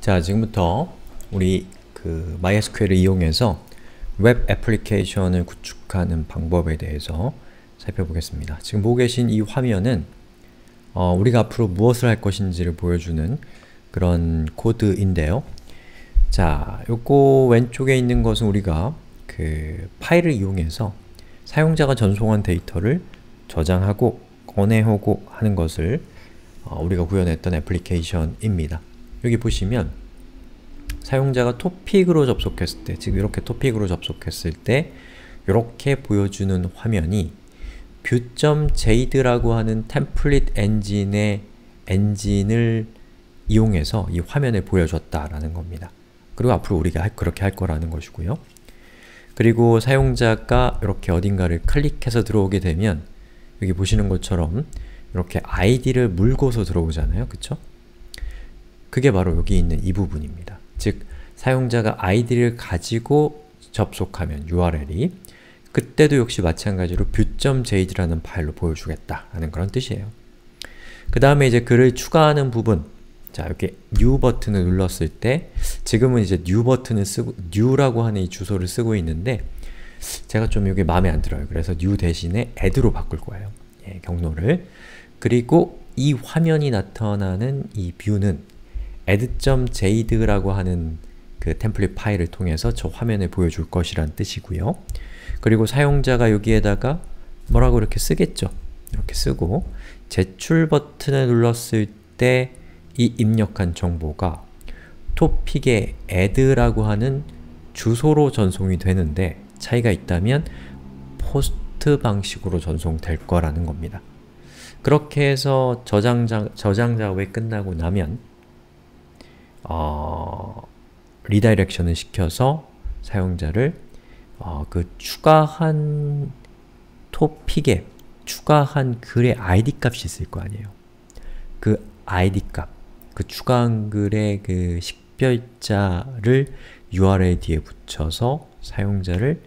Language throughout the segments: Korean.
자, 지금부터 우리 MySQL을 이용해서 웹 애플리케이션을 구축하는 방법에 대해서 살펴보겠습니다. 지금 보고 계신 이 화면은 우리가 앞으로 무엇을 할 것인지를 보여주는 그런 코드인데요. 자, 요거 왼쪽에 있는 것은 우리가 파일을 이용해서 사용자가 전송한 데이터를 저장하고 꺼내오고 하는 것을 우리가 구현했던 애플리케이션입니다. 여기 보시면 사용자가 토픽으로 접속했을 때, 즉 이렇게 토픽으로 접속했을 때 이렇게 보여주는 화면이 vue.jade라고 하는 템플릿 엔진을 이용해서 이 화면을 보여줬다라는 겁니다. 그리고 앞으로 우리가 그렇게 할 거라는 것이고요. 그리고 사용자가 이렇게 어딘가를 클릭해서 들어오게 되면 여기 보시는 것처럼 이렇게 id를 물고서 들어오잖아요. 그쵸? 그게 바로 여기 있는 이 부분입니다. 즉, 사용자가 id를 가지고 접속하면 URL이 그때도 역시 마찬가지로 vue.jade라는 파일로 보여주겠다라는 그런 뜻이에요. 그 다음에 이제 글을 추가하는 부분, 자, 이렇게 new 버튼을 눌렀을 때 지금은 이제 new 버튼을 쓰고 new라고 하는 이 주소를 쓰고 있는데 제가 좀 이게 마음에 안 들어요. 그래서 new 대신에 add로 바꿀 거예요. 예, 경로를. 그리고 이 화면이 나타나는 이 뷰는 add.jade라고 하는 그 템플릿 파일을 통해서 저 화면을 보여줄 것이란 뜻이고요. 그리고 사용자가 여기에다가 뭐라고 이렇게 쓰겠죠. 이렇게 쓰고 제출 버튼을 눌렀을 때 이 입력한 정보가 토픽의 add라고 하는 주소로 전송이 되는데 차이가 있다면 포스트 방식으로 전송될 거라는 겁니다. 그렇게 해서 저장 작업이 끝나고 나면 리다이렉션을 시켜서 사용자를 그 추가한 토픽에 추가한 글의 id 값이 있을 거 아니에요. 그 id 값, 그 추가한 글의 그 식별자를 URL 뒤에 붙여서 사용자를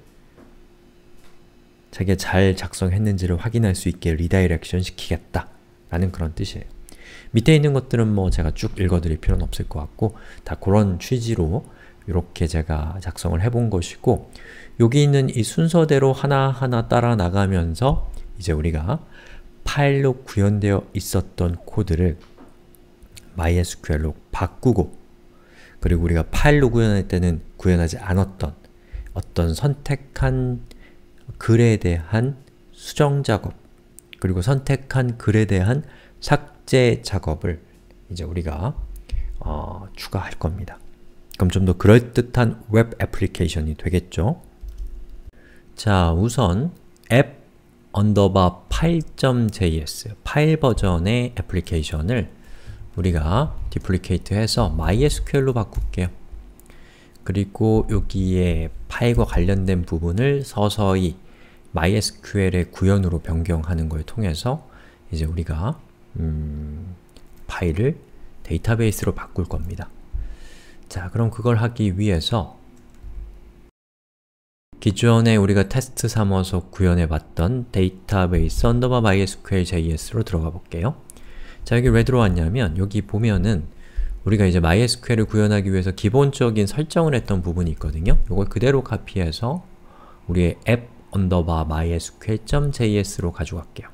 자기가 잘 작성했는지를 확인할 수 있게 리다이렉션 시키겠다 라는 그런 뜻이에요. 밑에 있는 것들은 뭐 제가 쭉 읽어드릴 필요는 없을 것 같고 다 그런 취지로 이렇게 제가 작성을 해본 것이고 여기 있는 이 순서대로 하나하나 따라 나가면서 이제 우리가 파일로 구현되어 있었던 코드를 MySQL로 바꾸고 그리고 우리가 파일로 구현할 때는 구현하지 않았던 어떤 선택한 글에 대한 수정 작업 그리고 선택한 글에 대한 삭제 작업을 이제 우리가 추가할 겁니다. 그럼 좀 더 그럴듯한 웹 애플리케이션이 되겠죠? 자, 우선 app_file.js 파일 버전의 애플리케이션을 우리가 디플리케이트 해서 MySQL로 바꿀게요. 그리고 여기에 파일과 관련된 부분을 서서히 MySQL의 구현으로 변경하는 걸 통해서 이제 우리가 파일을 데이터베이스로 바꿀 겁니다. 자, 그럼 그걸 하기 위해서 기존에 우리가 테스트 삼아서 구현해봤던 database _mysql.js로 들어가 볼게요. 자, 여기 왜 들어왔냐면 여기 보면은 우리가 이제 MySQL을 구현하기 위해서 기본적인 설정을 했던 부분이 있거든요. 이걸 그대로 카피해서 우리의 app_mysql.js로 가져갈게요.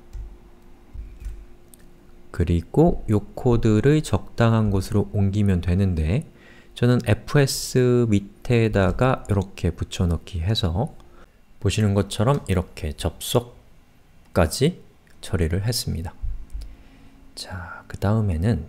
그리고 이 코드를 적당한 곳으로 옮기면 되는데 저는 fs 밑에다가 이렇게 붙여넣기 해서 보시는 것처럼 이렇게 접속까지 처리를 했습니다. 자, 그 다음에는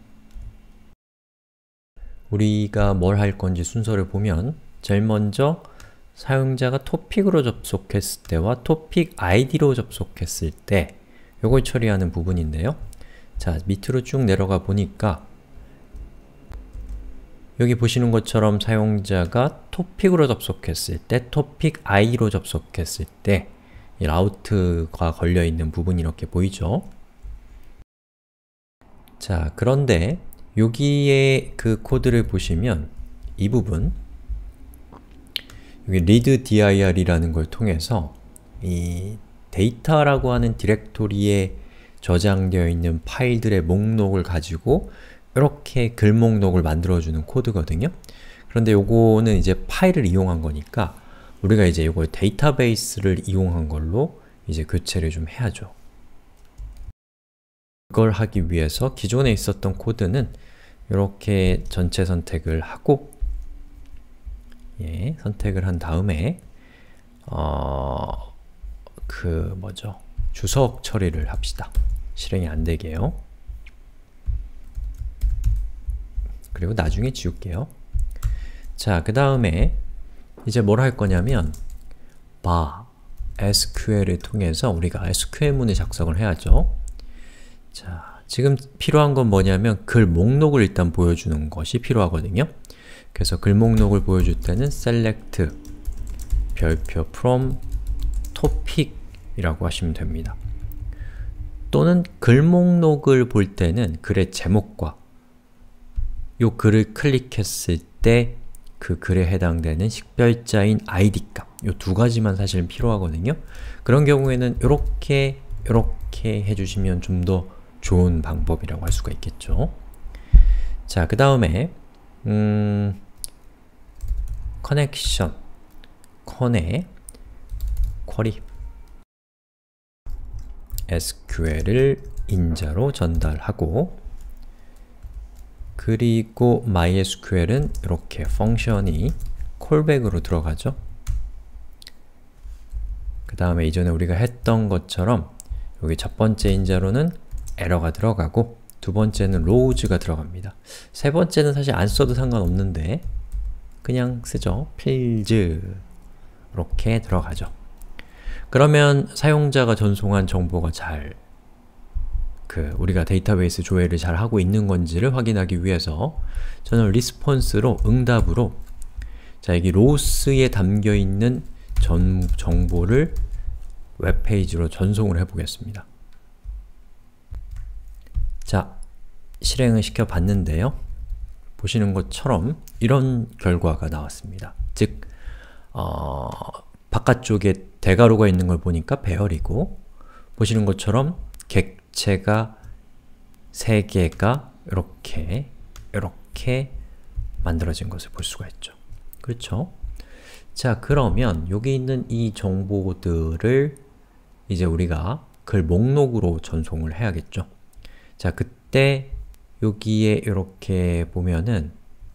우리가 뭘 할 건지 순서를 보면 제일 먼저 사용자가 토픽으로 접속했을 때와 토픽 id로 접속했을 때 요걸 처리하는 부분인데요. 자, 밑으로 쭉 내려가 보니까 여기 보시는 것처럼 사용자가 토픽으로 접속했을 때, 토픽 id로 접속했을 때 이 라우트가 걸려있는 부분이 이렇게 보이죠? 자, 그런데 여기에 그 코드를 보시면 이 부분 여기 readdir이라는 걸 통해서 이 데이터라고 하는 디렉토리에 저장되어 있는 파일들의 목록을 가지고 이렇게 글 목록을 만들어주는 코드거든요. 그런데 요거는 이제 파일을 이용한 거니까 우리가 이제 요걸 데이터베이스를 이용한 걸로 이제 교체를 좀 해야죠. 그걸 하기 위해서 기존에 있었던 코드는 이렇게 전체 선택을 하고 선택을 한 다음에 주석 처리를 합시다. 실행이 안 되게요. 그리고 나중에 지울게요. 자, 그 다음에 이제 뭘 할 거냐면 bar SQL을 통해서 우리가 SQL문을 작성을 해야죠. 자, 지금 필요한 건 뭐냐면 글 목록을 일단 보여주는 것이 필요하거든요. 그래서 글 목록을 보여줄 때는 select 별표 from topic 이라고 하시면 됩니다. 또는 글 목록을 볼 때는 글의 제목과 요 글을 클릭했을 때 그 글에 해당되는 식별자인 id 값, 요 두 가지만 사실 필요하거든요. 그런 경우에는 요렇게 해주시면 좀 더 좋은 방법이라고 할 수가 있겠죠. 자, 그 다음에 connection, con의 query SQL을 인자로 전달하고 그리고 MySQL은 이렇게 펑션이 callback으로 들어가죠. 그 다음에 이전에 우리가 했던 것처럼 여기 첫 번째 인자로는 에러가 들어가고 두 번째는 rows가 들어갑니다. 세 번째는 사실 안 써도 상관없는데 그냥 쓰죠. fields 이렇게 들어가죠. 그러면 사용자가 전송한 정보가 우리가 데이터베이스 조회를 잘 하고 있는 건지를 확인하기 위해서 저는 response로, 응답으로 자, 여기 lows에 담겨있는 정보를 웹페이지로 전송을 해보겠습니다. 자, 실행을 시켜봤는데요. 보시는 것처럼 이런 결과가 나왔습니다. 즉, 바깥쪽에 대괄호가 있는 걸 보니까 배열이고 보시는 것처럼 객체가 3개가 이렇게 만들어진 것을 볼 수가 있죠. 그렇죠? 자, 그러면 여기 있는 이 정보들을 이제 우리가 글 목록으로 전송을 해야겠죠. 자, 그때 여기에 이렇게 보면은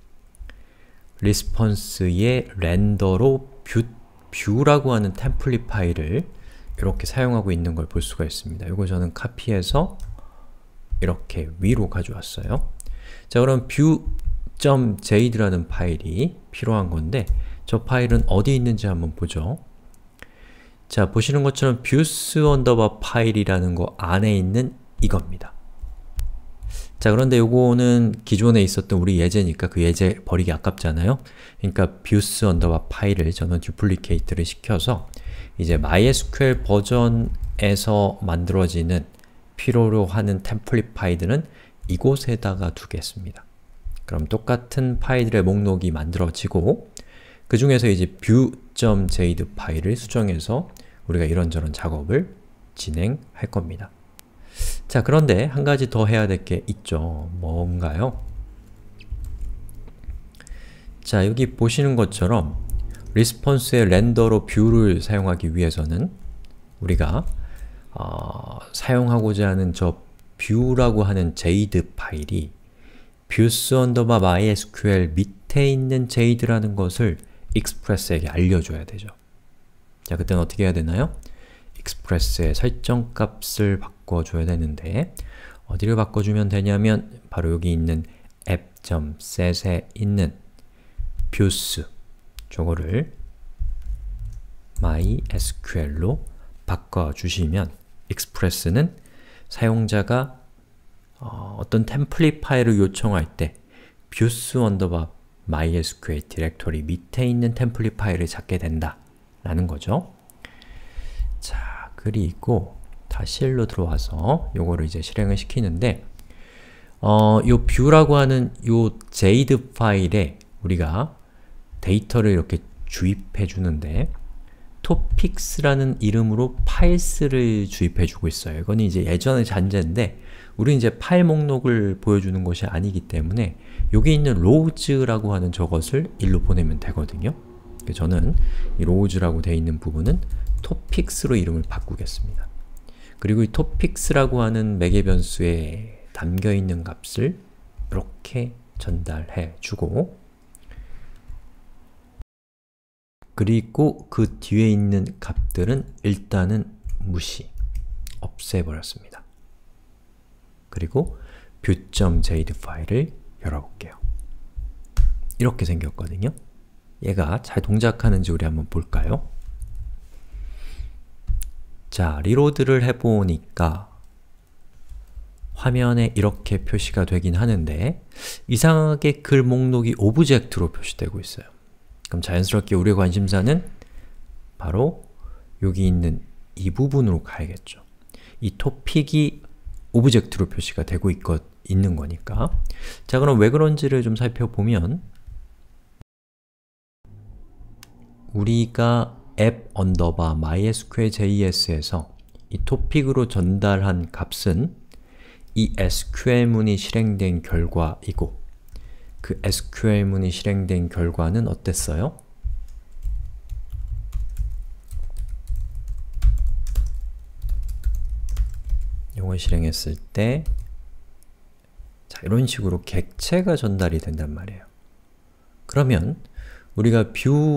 response의 렌더로 뷰라고 하는 템플릿 파일을 이렇게 사용하고 있는 걸 볼 수가 있습니다. 이거 저는 카피해서 이렇게 위로 가져왔어요. 자, 그럼 view.jad라는 파일이 필요한 건데 저 파일은 어디 있는지 한번 보죠. 자, 보시는 것처럼 views underbar 파일이라는 거 안에 있는 이겁니다. 자, 그런데 요거는 기존에 있었던 우리 예제니까 그 예제 버리기 아깝잖아요. 그러니까 views underbar 파일을 저는 duplicate를 시켜서 이제 MySQL 버전에서 만들어지는 필요로 하는 템플릿 파일들은 이곳에다가 두겠습니다. 그럼 똑같은 파일들의 목록이 만들어지고 그 중에서 이제 view.jade 파일을 수정해서 우리가 이런저런 작업을 진행할 겁니다. 자, 그런데 한 가지 더 해야 될 게 있죠. 뭔가요? 자, 여기 보시는 것처럼 response의 렌더로 뷰를 사용하기 위해서는 우리가 사용하고자 하는 저 뷰라고 하는 jade 파일이 views_mysql 밑에 있는 jade라는 것을 express에게 알려줘야 되죠. 자, 그때는 어떻게 해야 되나요? express의 설정값을 바꿔줘야 되는데 어디를 바꿔주면 되냐면 바로 여기 있는 app.set에 있는 views 저거를 mysql로 바꿔주시면 express는 사용자가 어떤 템플릿 파일을 요청할 때 views_mysql 디렉토리 밑에 있는 템플릿 파일을 찾게 된다 라는 거죠. 자, 그리고 다시 일로 들어와서 요거를 이제 실행을 시키는데 요 view라고 하는 요 jade 파일에 우리가 데이터를 이렇게 주입해 주는데 topics라는 이름으로 파일스를 주입해 주고 있어요. 이거는 이제 예전의 잔재인데 우리는 이제 파일 목록을 보여주는 것이 아니기 때문에 여기 있는 rows라고 하는 저것을 일로 보내면 되거든요. 저는 이 rows라고 되어 있는 부분은 topics로 이름을 바꾸겠습니다. 그리고 이 topics라고 하는 매개 변수에 담겨있는 값을 이렇게 전달해 주고, 그리고 그 뒤에 있는 값들은 일단은 무시, 없애버렸습니다. 그리고 view.jade 파일을 열어볼게요. 이렇게 생겼거든요. 얘가 잘 동작하는지 우리 한번 볼까요? 자, 리로드를 해보니까 화면에 이렇게 표시가 되긴 하는데 이상하게 글 목록이 오브젝트로 표시되고 있어요. 그럼 자연스럽게 우리의 관심사는 바로 여기 있는 이 부분으로 가야겠죠. 이 토픽이 오브젝트로 표시가 되고 있는 거니까. 자, 그럼 왜 그런지를 좀 살펴보면 우리가 app_mysql.js에서 이 토픽으로 전달한 값은 이 SQL문이 실행된 결과이고 그 SQL문이 실행된 결과는 어땠어요? 이걸 실행했을 때 자, 이런 식으로 객체가 전달이 된단 말이에요. 그러면 우리가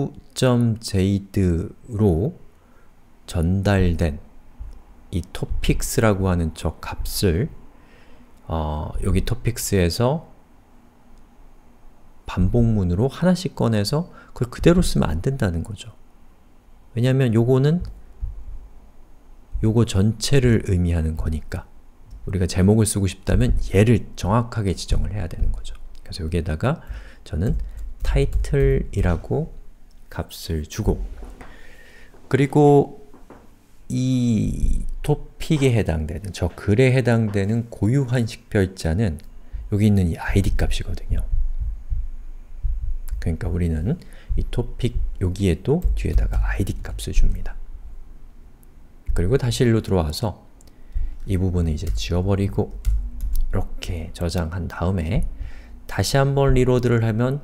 view.jade로 전달된 이 topics라고 하는 저 값을 여기 topics에서 반복문으로 하나씩 꺼내서 그걸 그대로 쓰면 안 된다는 거죠. 왜냐하면 요거는 요거 전체를 의미하는 거니까 우리가 제목을 쓰고 싶다면 얘를 정확하게 지정을 해야 되는 거죠. 그래서 여기에다가 저는 title이라고 값을 주고, 그리고 이 토픽에 해당되는, 저 글에 해당되는 고유한 식별자는 여기 있는 이 id 값이거든요. 그러니까 우리는 이 토픽 여기에도 뒤에다가 id 값을 줍니다. 그리고 다시 일로 들어와서 이 부분을 이제 지워버리고 이렇게 저장한 다음에 다시 한번 리로드를 하면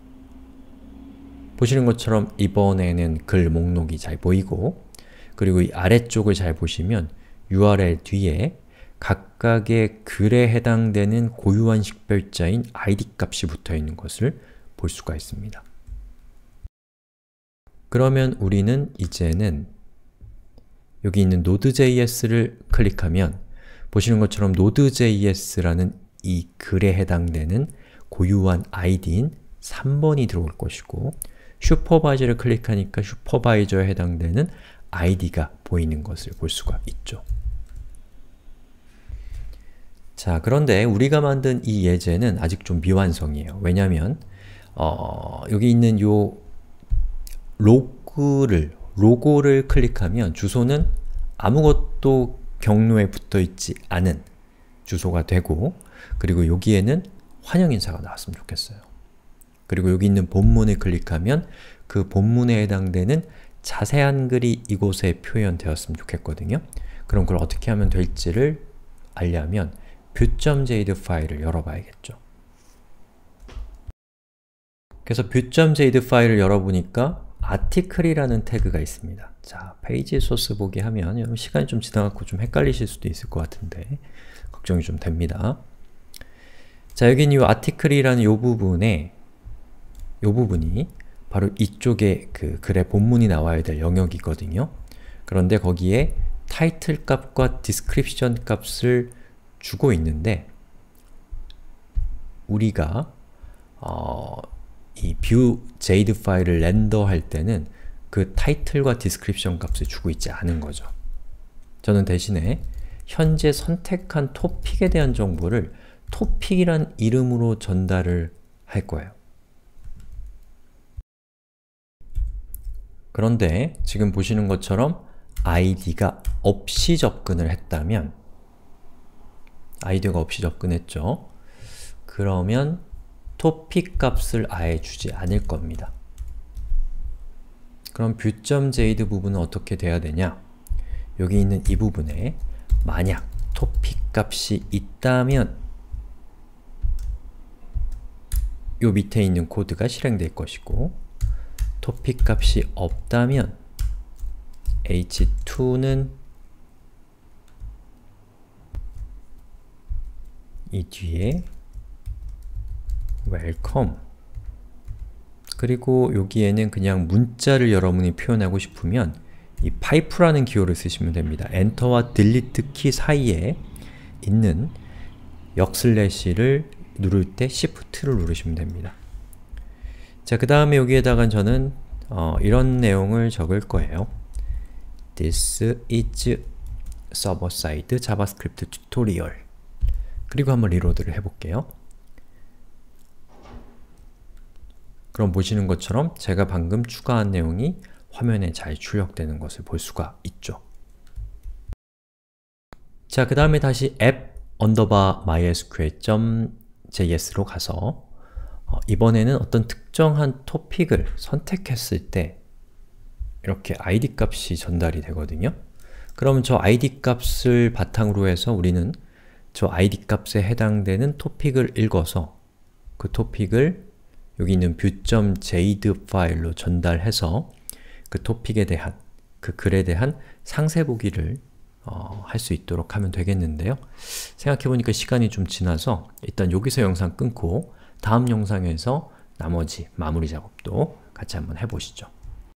보시는 것처럼 이번에는 글 목록이 잘 보이고, 그리고 이 아래쪽을 잘 보시면 URL 뒤에 각각의 글에 해당되는 고유한 식별자인 id 값이 붙어 있는 것을 볼 수가 있습니다. 그러면 우리는 이제는 여기 있는 node.js를 클릭하면 보시는 것처럼 node.js라는 이 글에 해당되는 고유한 id인 3번이 들어올 것이고, 슈퍼바이저를 클릭하니까 슈퍼바이저에 해당되는 id가 보이는 것을 볼 수가 있죠. 자, 그런데 우리가 만든 이 예제는 아직 좀 미완성이에요. 왜냐하면 여기 있는 요 로고를 클릭하면 주소는 아무것도 경로에 붙어있지 않은 주소가 되고, 그리고 여기에는 환영 인사가 나왔으면 좋겠어요. 그리고 여기 있는 본문을 클릭하면 그 본문에 해당되는 자세한 글이 이곳에 표현되었으면 좋겠거든요. 그럼 그걸 어떻게 하면 될지를 알려면 view.jade 파일을 열어봐야겠죠. 그래서 view.jade 파일을 열어보니까 article이라는 태그가 있습니다. 자, 페이지 소스 보기 하면 시간이 좀 지나갖고 좀 헷갈리실 수도 있을 것 같은데 걱정이 좀 됩니다. 자, 여기는 이 article이라는 요 부분이 바로 이쪽에 그 글의 본문이 나와야 될 영역이거든요. 그런데 거기에 타이틀 값과 description 값을 주고 있는데 우리가 이 view.jade 파일을 렌더할 때는 그 타이틀과 description 값을 주고 있지 않은 거죠. 저는 대신에 현재 선택한 토픽에 대한 정보를 토픽이란 이름으로 전달을 할 거예요. 그런데 지금 보시는 것처럼 id가 없이 접근을 했다면 id가 없이 접근했죠. 그러면 토픽 값을 아예 주지 않을 겁니다. 그럼 view.jade 부분은 어떻게 돼야 되냐? 여기 있는 이 부분에 만약 topic 값이 있다면 요 밑에 있는 코드가 실행될 것이고 topic 값이 없다면 h2는 이 뒤에 welcome 그리고 여기에는 그냥 문자를 여러분이 표현하고 싶으면 이 파이프라는 기호를 쓰시면 됩니다. 엔터와 딜리트 키 사이에 있는 역슬래시를 누를 때 Shift를 누르시면 됩니다. 자, 그 다음에 여기에다가 저는 이런 내용을 적을 거예요. This is server-side JavaScript tutorial. 그리고 한번 리로드를 해볼게요. 그럼 보시는 것처럼 제가 방금 추가한 내용이 화면에 잘 출력되는 것을 볼 수가 있죠. 자, 그 다음에 다시 app_mysql.js로 가서 이번에는 어떤 특정한 토픽을 선택했을 때 이렇게 id 값이 전달이 되거든요. 그럼 저 id 값을 바탕으로 해서 우리는 저 id 값에 해당되는 토픽을 읽어서 그 토픽을 여기 있는 view.jade 파일로 전달해서 그 토픽에 대한, 그 글에 대한 상세 보기를 할 수 있도록 하면 되겠는데요. 생각해보니까 시간이 좀 지나서 일단 여기서 영상 끊고 다음 영상에서 나머지 마무리 작업도 같이 한번 해보시죠.